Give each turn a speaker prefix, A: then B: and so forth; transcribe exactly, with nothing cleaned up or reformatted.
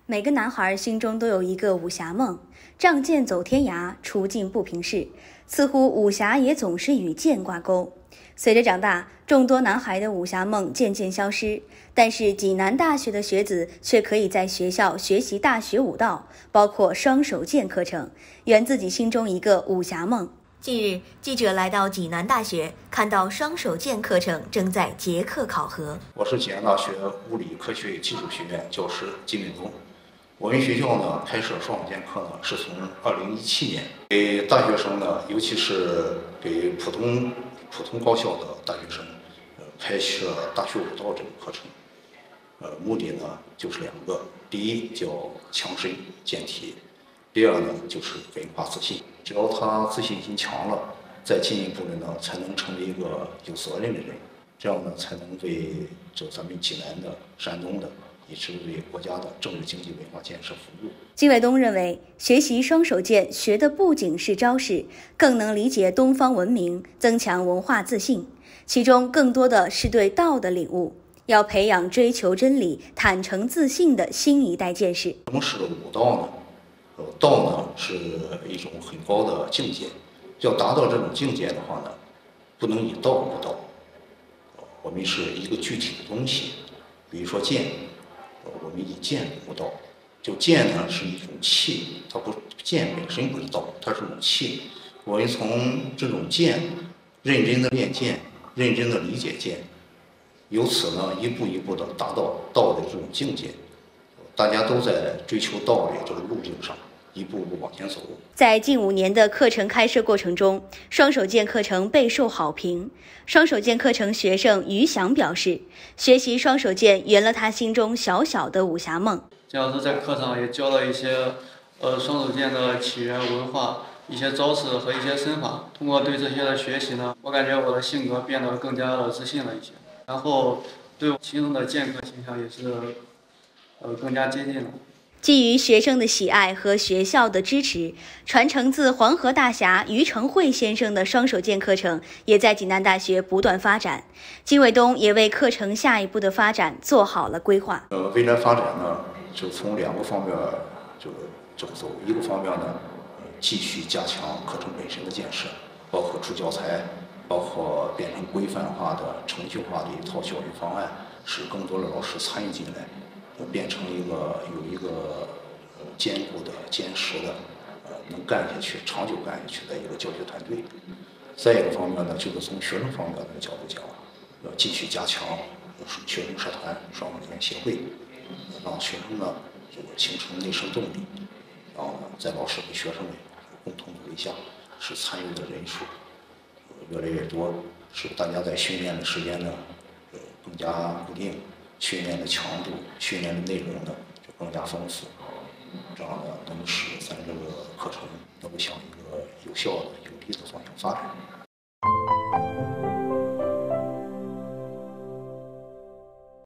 A: 每个男孩心中都有一个武侠梦，仗剑走天涯，除尽不平事。似乎武侠也总是与剑挂钩。随着长大，众多男孩的武侠梦渐渐消失，但是济南大学的学子却可以在学校学习大学武道，包括双手剑课程，圆自己心中一个武侠梦。近日，记者来到济南大学，看到双手剑课程正在结课考核。
B: 我是济南大学物理科学与技术学院教师金伟东。我们学校呢开设双手剑课呢，是从二零一七年给大学生呢，尤其是给普通普通高校的大学生，呃，开设大学武道这个课程。呃，目的呢就是两个，第一叫强身健体，第二呢就是文化自信。只要他自信心强了，再进一步的呢，才能成为一个有责任的人，这样呢才能为这咱们济南的、山东的，以至为国家的政治经济文化建设服务。
A: 金伟东认为，学习双手剑学的不仅是招式，更能理解东方文明，增强文化自信，其中更多的是对道的领悟，要培养追求真理、坦诚自信的新一代剑士。
B: 什么是武道呢？呃，道呢是一种很高的境界，要达到这种境界的话呢，不能以道悟道。我们是一个具体的东西，比如说剑，我们以剑悟道。就剑呢是一种气，它不剑本身不是道，它是种气。我们从这种剑，认真的练剑，认真的理解剑，由此呢一步一步的达到道的这种境界。大家都在追求道的这个路径上，一步步往前走。
A: 在近五年的课程开设过程中，双手剑课程备受好评。双手剑课程学生于翔表示，学习双手剑圆了他心中小小的武侠梦。
C: 姜老师在课上也教了一些呃双手剑的起源文化、一些招式和一些身法。通过对这些的学习呢，我感觉我的性格变得更加的自信了一些，然后对我心中的剑客形象也是呃更加接近了。
A: 基于学生的喜爱和学校的支持，传承自黄河大侠于承惠先生的双手剑课程也在济南大学不断发展。金伟东也为课程下一步的发展做好了规划。
B: 呃，未来发展呢，就从两个方面就这么走。一个方面呢，继续加强课程本身的建设，包括出教材，包括变成规范化的、程序化的一套教育方案，使更多的老师参与进来。变成一个有一个呃坚固的、坚实的，呃能干下去、长久干下去的一个教学团队。再一个方面呢，就是从学生方面的角度讲，要继续加强学生社团、双手剑协会，让学生呢这个形成内生动力，然后呢，在老师和学生们共同努力下，使参与的人数越来越多，使大家在训练的时间呢呃更加固定。训练的强度、训练的内容呢就更加丰富，这样呢能使咱这个课程能够向一个有效的、有利的方向发展。